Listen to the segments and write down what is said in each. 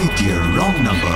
My dear wrong number.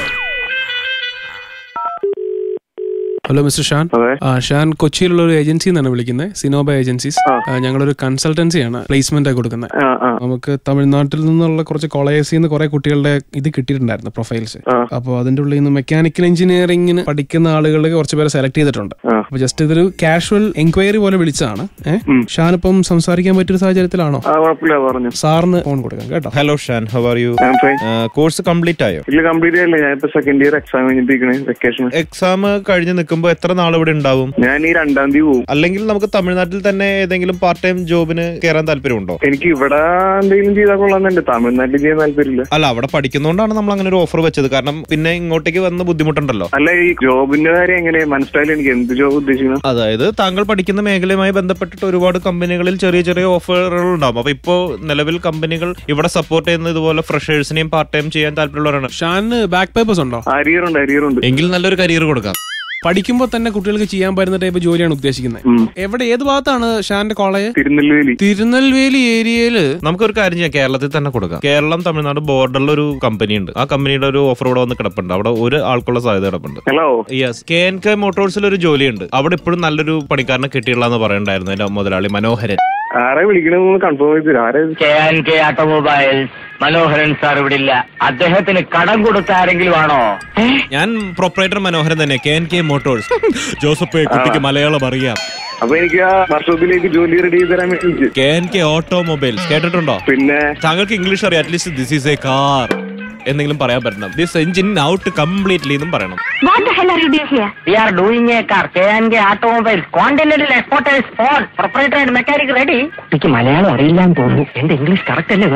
Hello mister Shan. Shan കൊച്ചിയിലുള്ള ഒരു agency എന്നാണ് വിളിക്കുന്നത്, സിനോബ ഏജൻസീസ്. ഞങ്ങളൊരു കൺസൾട്ടൻസിയാണ്, പ്ലേസ്മെന്റ് ഒക്കെ കൊടുക്കുന്നത്. നമുക്ക് തമിഴ്നാട്ടിൽ നിന്നുള്ള കുറച്ച് കോളേജിൽ നിന്ന് കുറെ കുട്ടികളുടെ ഇത് കിട്ടിയിട്ടുണ്ടായിരുന്നു, പ്രൊഫൈൽസ്. അപ്പോൾ അതിന്റെ ഉള്ളിൽ നിന്ന് മെക്കാനിക്കൽ എഞ്ചിനീയറിംഗിന് പഠിക്കുന്ന ആളുകളെ കുറച്ച് പേരെ സെലക്ട് ചെയ്തിട്ടുണ്ട്. അപ്പൊ ജസ്റ്റ് ഇതൊരു കാഷ്വൽ എൻക്വയറി പോലെ വിളിച്ചതാണ്. ഷാൻ ഇപ്പം സംസാരിക്കാൻ പറ്റിയൊരു സാഹചര്യത്തിലാണോ? സാറിന് ഫോൺ കൊടുക്കാം കേട്ടോ. Hello Shan, how are you? Course complete ആയോ? ഇല്ല, കംപ്ലീറ്റ് ആയില്ല. ഞാൻ ഇപ്പൊ സെക്കൻഡ് ഇയർ എക്സാം കഴിഞ്ഞിരിക്കണേ. വെക്കേഷൻ എക്സാം കഴിഞ്ഞ് നിൽക്കുമ്പോൾ എത്ര നാൾ ഇവിടെ ഉണ്ടാവും? ഞാൻ ഈ 2-ാം തീയതി പോകും. അല്ലെങ്കിൽ നമുക്ക് തമിഴ്നാട്ടിൽ തന്നെ ഏതെങ്കിലും പാർട്ട് ടൈം ജോബിന് കയറാൻ താല്പര്യമുണ്ടോ? എനിക്ക് ഇവിടെ എന്തെങ്കിലും ചെയ്താൽ കൊള്ളാന്നുണ്ട്, തമിഴ്നാട്ടിൽ ചെയ്യാൻ താല്പര്യമില്ല. അല്ല, അവിടെ പഠിക്കുന്നതുകൊണ്ടാണ് നമ്മൾ അങ്ങനെ ഒരു ഓഫർ വെച്ചത്. കാരണം പിന്നെ ഇങ്ങോട്ടേക്ക് വന്ന് ബുദ്ധിമുട്ടുണ്ടല്ലോ. അല്ല, ഈ ജോബിന്റെ കാര്യം എങ്ങനെ മനസ്സിലായില്ല എനിക്ക്. എന്ത് ജോബ് ഉദ്ദേശിക്കുന്നത്? അതായത് താങ്കൾ പഠിക്കുന്ന മേഖലയുമായി ബന്ധപ്പെട്ടിട്ട് ഒരുപാട് കമ്പനികളിൽ ചെറിയ ചെറിയ ഓഫറുകൾ ഉണ്ടാവും. അപ്പൊ ഇപ്പോ നിലവിൽ കമ്പനികൾ ഇവിടെ സപ്പോർട്ട് ചെയ്യുന്ന ഇതുപോലെ ഫ്രഷേഴ്സിനെയും പാർട്ട് ടൈം ചെയ്യാൻ താല്പര്യമുള്ളവരാണ്. ഷാന് ബാക്ക് പേപ്പേഴ്സ് ഉണ്ടോ? അരിയർ ഉണ്ട്. എങ്കിൽ നല്ലൊരു കരിയർ കൊടുക്കാം. പഠിക്കുമ്പോൾ തന്നെ കുട്ടികൾക്ക് ചെയ്യാൻ പറ്റുന്ന ടൈപ്പ് ജോലിയാണ് ഉദ്ദേശിക്കുന്നത്. എവിടെ, ഏത് ഭാഗത്താണ് ഷാന്റെ കോളേജ്? തിരുനെൽവേലി ഏരിയയില്. നമുക്കൊരു കാര്യം ചെയ്യാം, കേരളത്തിൽ തന്നെ കൊടുക്കാം. കേരളം തമിഴ്നാട് ബോർഡറിൽ ഒരു കമ്പനി ഉണ്ട്. ആ കമ്പനിയുടെ ഒരു ഓഫർ ഇവിടെ വന്ന് കിടപ്പുണ്ട്. അവിടെ ഒരു ആൾക്കുള്ള സാധ്യത കിടപ്പുണ്ട്. യെസ്, KNK മോട്ടോഴ്സിൽ ഒരു ജോലിയുണ്ട്. അവിടെ ഇപ്പോഴും നല്ലൊരു പണിക്കാരനെ കിട്ടിയുള്ളതെന്ന് പറയണ്ടായിരുന്നു എന്റെ മുതലാളി മനോഹരൻ. ആരെ വിളിക്കണമെന്ന് കൺഫേം ചെയ്തു. KNK ഓട്ടോമൊബൈൽസ് മനോഹരൻ സാർ ഇവിടെ ഇല്ല. അദ്ദേഹത്തിന് കടം കൊടുത്ത ആരെങ്കിലും ആണോ? ഞാൻ പ്രൊപ്പറേറ്റർ മനോഹരൻ തന്നെ, KNK മോട്ടോഴ്സ്. ജോസഫ് കുട്ടിക്ക് മലയാളം അറിയാം. അപ്പൊ എനിക്ക് ആ വർഷത്തിലേക്ക് ജോലി റെഡി ചെയ്ത് തരാൻ വേണ്ടി. KNK ഓട്ടോമൊബൈൽസ് കേട്ടിട്ടുണ്ടോ? പിന്നെ താങ്കൾക്ക് ഇംഗ്ലീഷ് അറിയാം. At least this is a car എന്തെങ്കിലും പറയാൻ പറ്റണം. ദിസ് എഞ്ചിൻ ഔട്ട് കംപ്ലീറ്റ്ലി എന്നും പറയണം. What the hell are you doing here? We are doing a car. KNK Automobiles. Continental Exporters for proprietor and mechanic ready. എനിക്ക് മലയാളം അറിയില്ലാന്ന് തോന്നുന്നു. എന്റെ English correct അല്ലേ?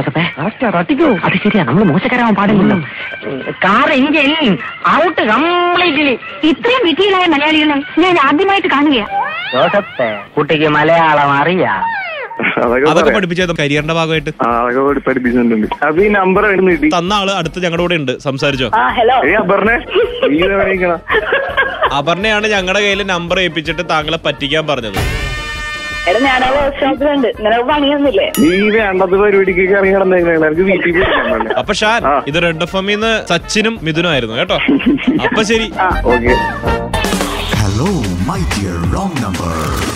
അത് ശരിയാ, നമ്മൾ മോശക്കാരാവാൻ പാടില്ലല്ലോ. Car engine out completely. ഇത്രയും വിധിയിലായ മലയാളികളെ ഞാൻ ആദ്യമായിട്ട് കാണുകയാ. ജോസഫ്, കുട്ടിക്ക് മലയാളം അറിയാം. അതൊക്കെ പഠിപ്പിച്ചത് കരിയറിന്റെ ഭാഗമായിട്ട് പഠിപ്പിച്ചിട്ടുണ്ട്. അപ്പൊ ഈ നമ്പർ തന്ന ആള് അടുത്ത് ഞങ്ങളുടെ കൂടെ ഉണ്ട്. സംസാരിച്ചോ? അപർണയാണ് ഞങ്ങളുടെ കയ്യിൽ നമ്പർ ഏൽപ്പിച്ചിട്ട് താങ്കളെ പറ്റിക്കാൻ പറഞ്ഞത്. അപ്പൊ ഷാൻ, ഇത് റെഡ് എഫ്എമ്മിന്ന് സച്ചിനും മിഥുനും ആയിരുന്നു കേട്ടോ. അപ്പൊ ശരി. Hello, my dear wrong number.